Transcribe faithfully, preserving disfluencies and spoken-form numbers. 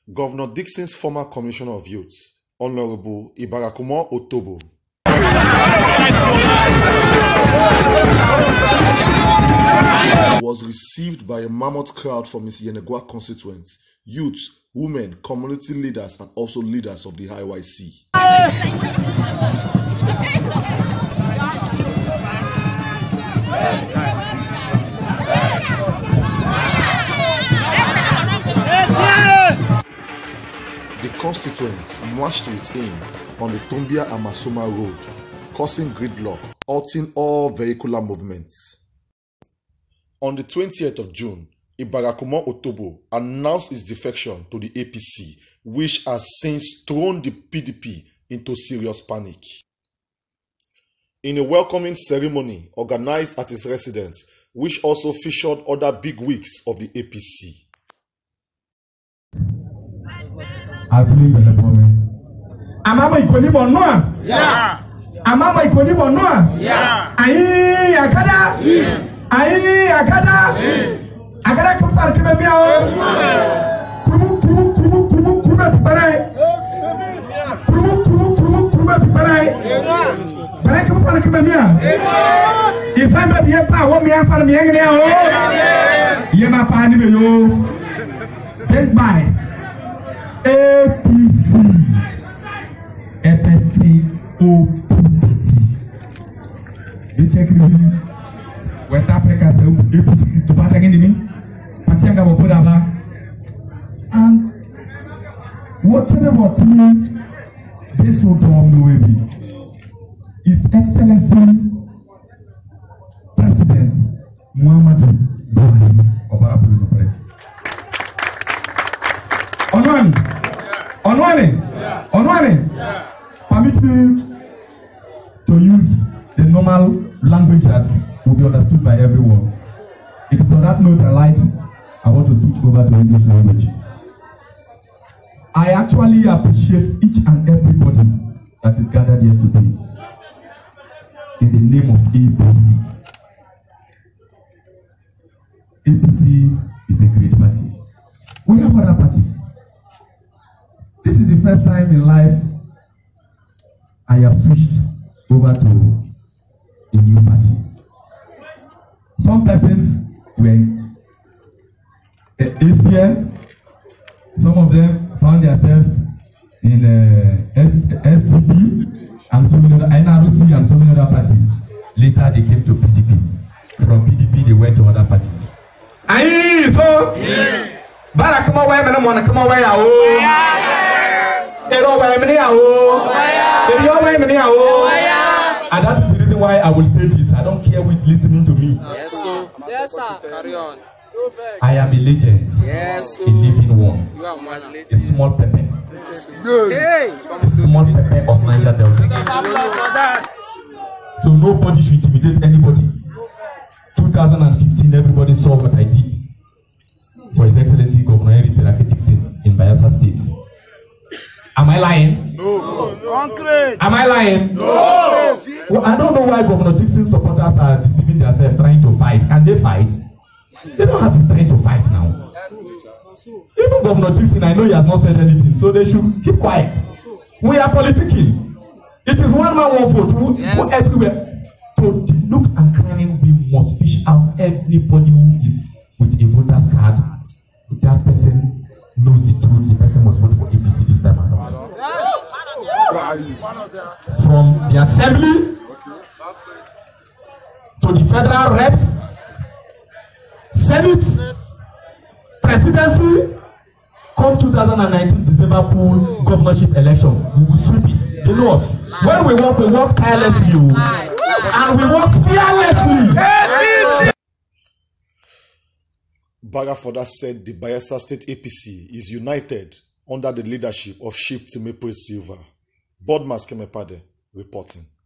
Governor Dixon's former Commissioner of Youth, Honorable Ibarakumo Otobo, was received by a mammoth crowd from his Yenagoa constituents, youth, women, community leaders, and also leaders of the I Y C. The constituents marched with him on the Tumbia Amasoma Road, causing gridlock, halting all vehicular movements. On the twentieth of June, Ibarakumo Otobo announced his defection to the A P C, which has since thrown the P D P into serious panic. In a welcoming ceremony organized at his residence, which also featured other bigwigs of the A P C. I believe in the moment. Amama ikoni monwa? Yeah. Amama ikoni monwa? Yeah. Ayi akada? Yeah. Ayi akada? Yeah. Akada kumfar kime miao? Kumu kumu kumu kumu kumu piparai. Kumu kumu kumu kumu piparai. Piparai kumfar kime miao? Ifamba biye pa wo mi afar mi yengene o. Yema pa ni me yo. Thanks bye. A P C, E P T O P P T. You check me. West Africa, so A P C to back again me. Patianga will put over. And whatever about me, this will come the way. His Excellency President Muhammadu Buhari of Africa. Onwani, Onwani, Onwani, permit me to use the normal language that will be understood by everyone. It is on that note I like, I want to switch over to English language. I actually appreciate each and everybody that is gathered here today in the name of A P C. A P C is a great party. We have other parties. This is the first time in life I have switched over to a new party. Some persons were A C N, some of them found themselves in uh, S D P and so many other, N R C and so many other parties. Later they came to P D P. From P D P they went to other parties. Aye, so yeah. Bara come away, man, wanna come away. They don't wear many hours. They don't wear many hours. And that is the reason why I will say this. I don't care who is listening to me. Yes, sir. Yes, sir. Carry on. I am a legend. Yes, sir. A living one. You are my legend. A small pepper. Hey. A small pepper of Niger Delta. So nobody should intimidate anybody. two thousand fifteen, everybody saw what I did for His Excellency Governor Henry Serake Dixon in Bayelsa State. Am I lying? No. Concrete. Am I lying? No. Well, I don't know why Governor Dixon's supporters are deceiving themselves, trying to fight. Can they fight? They don't have to trying to fight now. Even Governor Dixon, I know he has not said anything, so they should keep quiet. We are politicking. It is one man, one vote. Who yes. go everywhere. So the looks and crying, we must fish out anybody who is with a voter's card. That person knows the truth. The person must vote for A P C this time around. From the assembly to the federal reps, senate, presidency, come two thousand nineteen December pool governorship election, we will sweep it. You know us. When we work, we work tirelessly, and we work fearlessly. Baga further said the Bayelsa State A P C is united under the leadership of Chief Timothy Silva. Boardman Kemepade reporting.